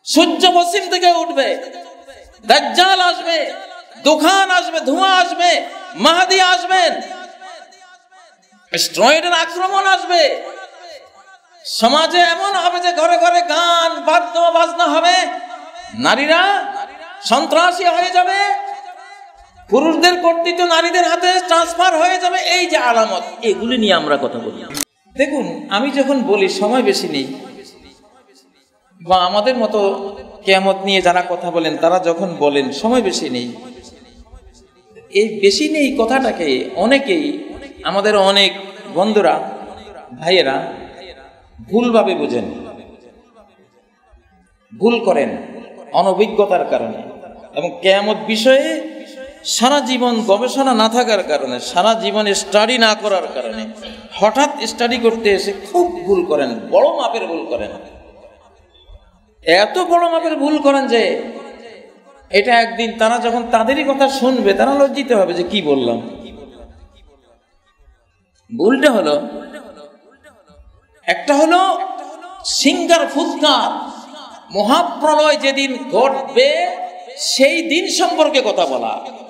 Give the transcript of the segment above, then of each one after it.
সূর্য পশ্চিম থেকে উঠবে, দাজ্জাল আসবে, দুখান আসবে, ধোঁয়া আসবে, মাহদী আসবেন, স্টেরয়েডের আক্রমণ আসবে। সমাজে এমন হবে যে ঘরে ঘরে গান বাদ্য বাজনা হবে, নারীরা সন্ত্রাসী হয়ে যাবে, পুরুষদের কর্তৃত্ব নারীদের হাতে ট্রান্সফার হয়ে যাবে। এই যে আলামত, এগুলি নিয়ে আমরা কথা বলি। দেখুন, আমি যখন বলি সময় বেশি নেই, বা আমাদের মতো কিয়ামত নিয়ে যারা কথা বলেন তারা যখন বলেন সময় বেশি নেই, এই বেশি নেই কথাটাকে অনেকেই, আমাদের অনেক বন্ধুরা ভাইয়েরা ভুলভাবে বুঝেন, ভুল করেন অনভিজ্ঞতার কারণে, এবং কিয়ামত বিষয়ে সারা জীবন গবেষণা না থাকার কারণে, সারা জীবন স্টাডি না করার কারণে হঠাৎ স্টাডি করতে এসে খুব ভুল করেন, বড় মাপের ভুল করেন। এত বড় মাপের ভুল করেন যে এটা একদিন তারা যখন তাদেরই কথা শুনবে তারা লজ্জিত হবে যে কি বললাম। ভুলটা হলো, একটা হলো সিঙ্গার ফুৎকার, মহাপ্রলয় যেদিন ঘটবে সেই দিন সম্পর্কে কথা বলা,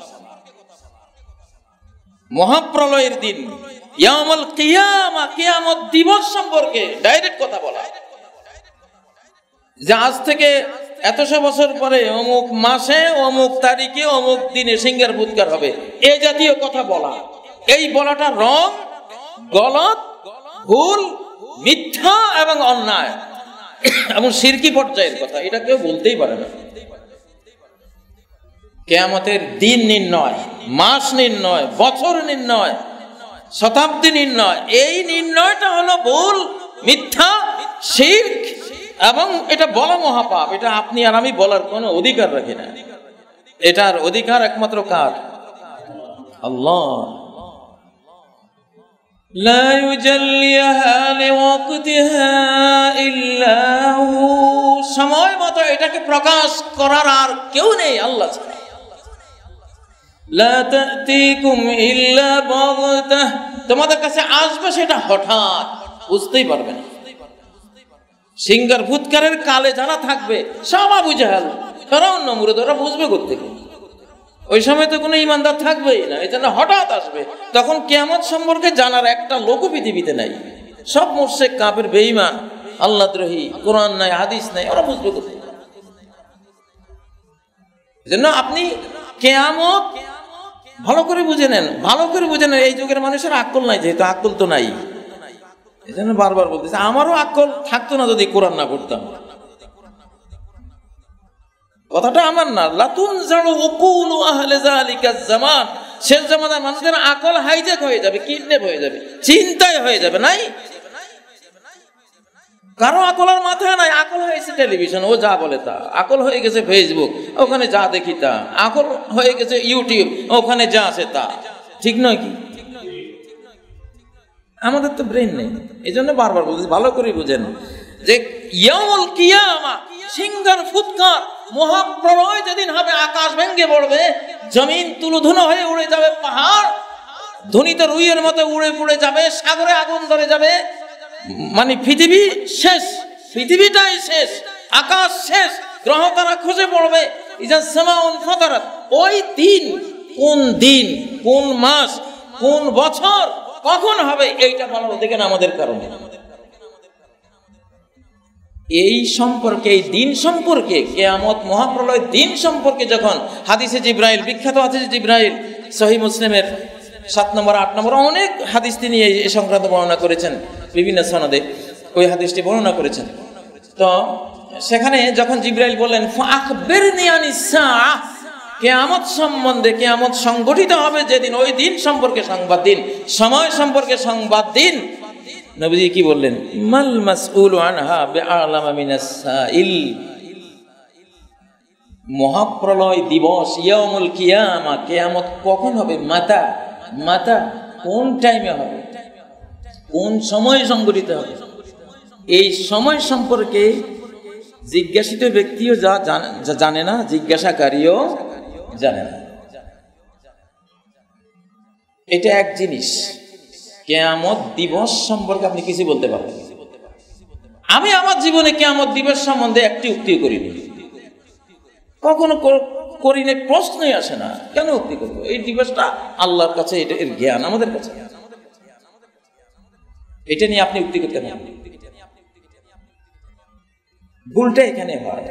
মহাপ্রলয়ের দিন, ইয়াউমুল কিয়ামা, কিয়ামত দিবস সম্পর্কে ডাইরেক্ট কথা বলা, যে আজ থেকে এতশো বছর পরে অমুক মাসে অমুক তারিখে অমুক দিনে সিঙ্গার ফুৎকার হবে, এই জাতীয় কথা বলা। এই বলাটা রং, গলত, ভুল, মিথ্যা এবং অন্যায় এবং শিরকি পর্যায়ের কথা, এটা কেউ বলতেই পারে না। কিয়ামতের দিন নির্ণয়, মাস নির্ণয়, বছর নির্ণয়, শতাব্দী নির্ণয়, এই নির্ণয়টা হলো ভুল, মিথ্যা, শিরক, এবং এটা বলা মহাপাপ। এটা আপনি আর আমি বলার কোনো অধিকার রাখি না, এটার অধিকার একমাত্র কার? আল্লাহ। লা ইউজাল্লিহা লিওয়াক্তিহা ইল্লা হু, সময় মতো এটাকে প্রকাশ করার আর কেউ নেই আল্লাহ ছাড়া। লা তা'তিকুম ইল্লা বাগতাহ, তোমাদের কাছে আসবে সেটা হঠাৎ, বুঝতেই পারবে না। সিঙ্গার ফুৎকারের কালে যারা থাকবে সব আবু জাহেল, ফেরাউন, নমরুদ, ওরা বুঝবে কোত্থেকে? ওই সময় তো কোনো ইমানদার থাকবেই না, এই জন্য হঠাৎ আসবে। তখন কিয়ামত সম্পর্কে জানার একটা লোকও পৃথিবীতে নাই, সব মুশরিক, কাফের, বেঈমান, আল্লাহদ্রোহী, কোরআন নাই, হাদিস নাই, ওরা বুঝবে কোথায়? এজন্য আপনি কিয়ামত ভালো করে বুঝে নেন, ভালো করে বুঝে নেন। এই যুগের মানুষের আকল নাই, যেহেতু আকল তো নাই, এই জন্য বারবার বলতেছে। আমারও আকল থাকতো না যদি কোরআন না পড়তাম। কথাটা আমার না, লাতুনজারু উকুলু আহলে যালিকাজ জামান, শেষ জামানার মানুষদের আকল হাইজ্যাক হয়ে যাবে, কিডন্যাপ হয়ে যাবে, চিন্তায় হয়ে যাবে। নাই কারো আকল আর মাথায় নাই, আকল হয়েছে টেলিভিশন, ও যা বলে তা, আকল হয়ে গেছে ফেসবুক, ওখানে যা দেখি তা, আকল হয়ে গেছে ইউটিউব, ওখানে যা আছে তা। ঠিক নয় কি? আমাদের তো ব্রেন নেই, এই জন্য বারবার বলছি, ভালো করে বুঝেন যে ইয়াউমুল কিয়ামা, সিঙ্গার ফুৎকার, মহাপ্রলয় যেদিন হবে, আকাশ ভেঙে পড়বে, জমিন তুলোধুনো হয়ে উড়ে যাবে, পাহাড় ধ্বনিত রুইয়ের মতো উড়ে উড়ে যাবে, সাগরে আগুন ধরে যাবে, মানে পৃথিবী শেষ, পৃথিবীটাই শেষ, আকাশ শেষ, গ্রহ তারা খসে পড়বে। ইজা সামাউন ফাতারাত, ওই দিন কোন দিন, কোন মাস, কোন বছর, কখন হবে, এইটা বলার অধিকার আমাদের কারণে। এই সম্পর্কে, এই দিন সম্পর্কে, কিয়ামত মহাপ্রলয় দিন সম্পর্কে যখন হাদিসে জিব্রাইল, বিখ্যাত হাদিসে জিব্রাইল, সহিহ মুসলিমের 7 নম্বর 8 নম্বর অনেক হাদিস তিনি এই সংক্রান্ত বর্ণনা করেছেন, বিভিন্ন সনদে ওই হাদিসটি বর্ণনা করেছেন। তো সেখানে যখন জিব্রাইল বললেন ফাআখবিরনি আনিস সাআহ, কিয়ামত সম্বন্ধে, কিয়ামত সংগঠিত হবে যেদিন, ওই দিন সম্পর্কে সংবাদ দিন, সময় সম্পর্কে সংবাদ দিন। নবীজি কি বললেন? মাল মাসউলু আনহা বিআলামা মিনাস সাইল, মহাপ্রলয় দিবস, ইয়াউমুল কিয়ামা, কিয়ামত কখন হবে, মাতা মাতা, কোন টাইমে হবে, কোন সময় সংগঠিত হবে, এই সময় সম্পর্কে জিজ্ঞাসিত ব্যক্তিও যা জানে না, জিজ্ঞাসাকারীও জানে না। এটা এক জিনিস। কিয়ামত দিবস সম্পর্কে আপনি কিছু বলতে পারবেন, আমি আমার জীবনে কিয়ামত দিবস সম্বন্ধে একটি উক্তি করিনি, কখনো করিনি, প্রশ্নই আসে না। কেন উক্তি করবো? এই দিবসটা আল্লাহর কাছে, এটা এর জ্ঞান আমাদের কাছে, এটা নিয়ে আপনি উক্তি করতে পারেন। ভুলটা এখানে হয়।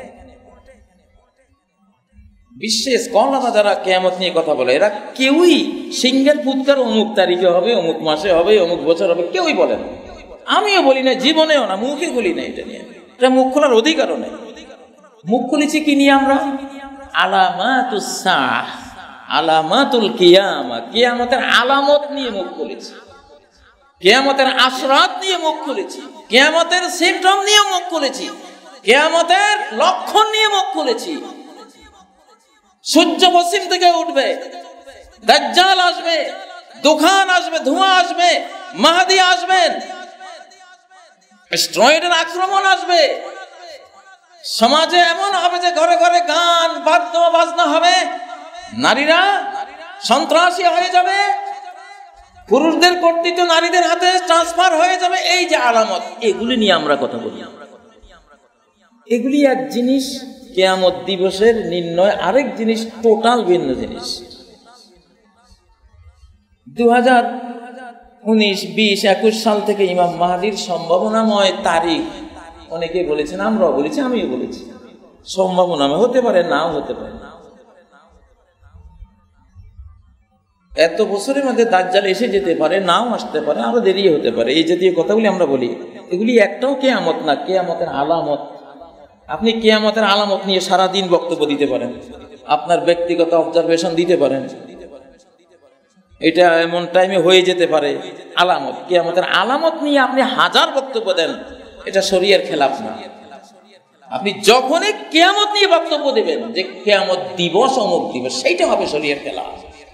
বিশ্বে স্কলাররা যারা কিয়ামত নিয়ে কথা বলে, এরা কেউই সিঙ্গেল ফুৎকার অমুক তারিখে হবে, অমুক মাসে হবে, অমুক বছর হবে, কেউই বলে না। আমিও বলি না, জীবনেও না, মুখে বলি না। এটা নিয়ে এটা মুখ খোলার অধিকারও নেই। মুখ খুলেছি কি নিয়ে? আমরা আলামাতুস সাআহ, আলামাতুল কিয়ামা, কিয়ামতের আলামত নিয়ে মুখ খুলেছি, কিয়ামতের আশরাত নিয়ে মুখ খুলেছি, কিয়ামতের সিমটম নিয়ে মুখ খুলেছি, কিয়ামতের লক্ষণ নিয়ে মুখ খুলেছি। সূর্য পশ্চিম থেকে উঠবে, দাজ্জাল আসবে, দুখান আসবে, ধোঁয়া আসবে, মাহদী আসবেন, স্টেরয়েডের আক্রমণ আসবে, সমাজে এমন হবে যে ঘরে ঘরে গান বাদ্য বাজনা হবে, নারীরা সন্ত্রাসী হয়ে যাবে, পুরুষদের কর্তৃত্ব নারীদের হাতে ট্রান্সফার হয়ে যাবে। এই যে আলামত, এগুলি নিয়ে আমরা কথা বলি। এগুলি এক জিনিস, কিয়ামত দিবসের নির্ণয় আরেক জিনিস, টোটাল ভিন্ন জিনিস। 2019, 20, 21 সাল থেকে ইমাম মাহদীর সম্ভাবনাময় তারিখ অনেকে বলেছেন, আমরাও বলেছি, আমিও বলেছি। সম্ভাবনাময় হতে পারে, নাও হতে পারে। এত বছরের মধ্যে দাজ্জাল এসে যেতে পারে, নাও আসতে পারে, আরো দেরি হতে পারে। এই জাতীয় কথাগুলি আমরা বলি। এগুলি একটাও কিয়ামত না, কিয়ামতের আলামত। আপনি কিয়ামতের আলামত নিয়ে সারাদিন বক্তব্য দিতে পারেন, আপনার ব্যক্তিগত অবজারভেশন দিতে পারেন, এটা এমন টাইমে হয়ে যেতে পারে। আলামত, কিয়ামতের আলামত নিয়ে আপনি হাজার বক্তব্য দেন, এটা শরীয়তের খেলাফ না। আপনি যখনই কিয়ামত নিয়ে বক্তব্য দেবেন যে কিয়ামত দিবস অমুক দিবস, সেইটা হবে শরীয়তের খেলাফ।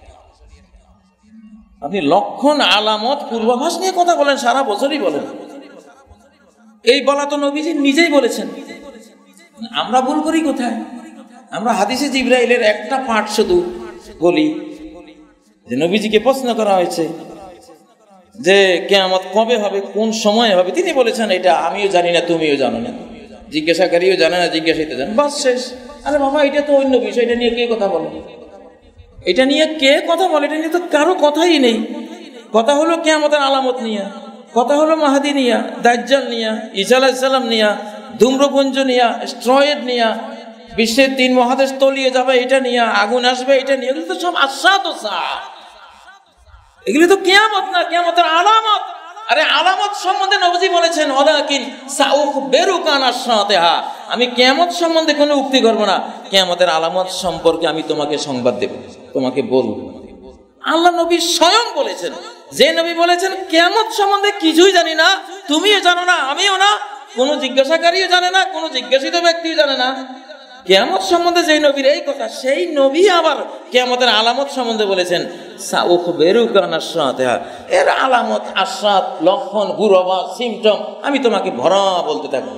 আপনি লক্ষণ, আলামত, পূর্বাভাস নিয়ে কথা বলেন, সারা বছরই বলেন। এই বলা তো নবীজি নিজেই বলেছেন। আমরা ভুল করি কোথায়? আমরা হাদিসে জিবরাইলের একটা পাঠ শুধু বলি, যে নবীজিকে প্রশ্ন করা হয়েছে যে কিয়ামত কবে হবে, কোন সময় হবে, তিনি বলেছেন এটা আমিও জানি না, তুমিও জানো না, জিজ্ঞাসাকারীও জানে না, জিজ্ঞাসিত জানে, বাস শেষ। আরে বাবা, এটা তো অন্য বিষয়, এটা নিয়ে কে কথা বলে? এটা নিয়ে কে কথা বলে? এটা নিয়ে তো কারো কথাই নেই। কথা হলো কিয়ামতের আলামত নিয়ে, কথা হলো মাহদী নিয়া, দাজ্জাল নিয়া, ঈসা আলাইহিস সালাম নিয়া, ধূম্রপুঞ্জ নিয়া, স্টেরয়েড নিয়া, বিশ্বের 3 মহাদেশ তলিয়ে যাবে এটা নিয়া, আগুন আসবে এটা নিয়ে। এগুলো তো সব আশরাত ও সাআহ, এগুলো তো কিয়ামত না, কিয়ামতের আলামত। আরে আলামত সম্বন্ধে নবীজি বলেছেন, ওয়ালাকিন সাউখবিরুকা আন আশরাতিহা, আমি কিয়ামত সম্বন্ধে কোনো উক্তি করব না, কিয়ামতের আলামত সম্পর্কে আমি তোমাকে সংবাদ দেব, তোমাকে বলবো। আল্লাহ নবী স্বয়ং বলেছেন, যে নবী বলেছেন কিয়ামত সম্বন্ধে কিছুই জানি না, তুমিও জানো না, আমিও না, কোনো জিজ্ঞাসাকারীও জানে না, কোনো জিজ্ঞাসিত ব্যক্তিও জানে না। কিয়ামত সম্বন্ধে যে নবীর এই কথা, সেই নবী আবার কিয়ামতের আলামত সম্বন্ধে বলেছেন সাউখবিরুকা আন আশরাতিহা, এর আলামত, আশরাত, লক্ষণ, পূর্বাভাস, সিমটম আমি তোমাকে ভরা বলতে থাকবো।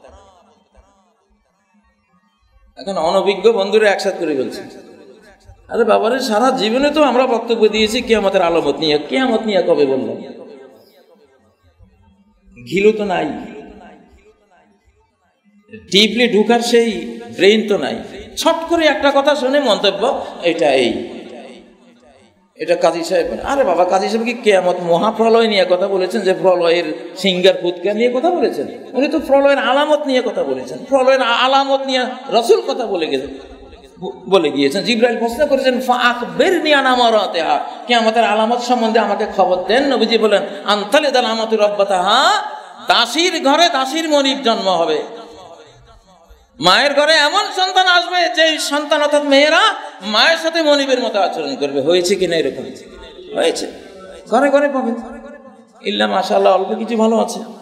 এখন অনভিজ্ঞ বন্ধুরা একসাথে করে বলছে, আরে বাবারে, সারা জীবনে তো আমরা বক্তব্য দিয়েছি কিয়ামতের আলামত নিয়ে, কিয়ামত নিয়ে কবে বললাম? ঘিলু তো নাই, ডিপলি ঢুকার সেই ব্রেইন তো নাই। ছট করে একটা কথা শুনে মন্তব্য, এটা এই, এটা কাজী সাহেব। আরে বাবা, কাজী সাহেব কি কিয়ামত মহাপ্রলয় নিয়ে কথা বলেছেন, যে প্রলয়ের সিঙ্গার ফুৎকার নিয়ে কথা বলেছেন? উনি তো প্রলয়ের আলামত নিয়ে কথা বলেছেন। প্রলয়ের আলামত নিয়ে রাসূল কথা বলে গিয়েছেন। জিবরাইল প্রশ্ন করেছেন, ফাআখবিরনি আন আমারাতিহা, কিয়ামতের আলামত সম্বন্ধে আমাকে খবর দেন। নবীজি বলেন, আনতালিদাল আমাতু রাব্বাতাহা, দাসীর ঘরে দাসীর মনিব জন্ম হবে। মায়ের ঘরে এমন সন্তান আসবে যে সন্তান অর্থাৎ মেয়েরা মায়ের সাথে মনিবের মতো আচরণ করবে। হয়েছে কিনা এরকম? হয়েছে, ঘরে ঘরে পাবেন। ইল্লা মাশাআল্লাহ, অল্প কিছু ভালো আছে।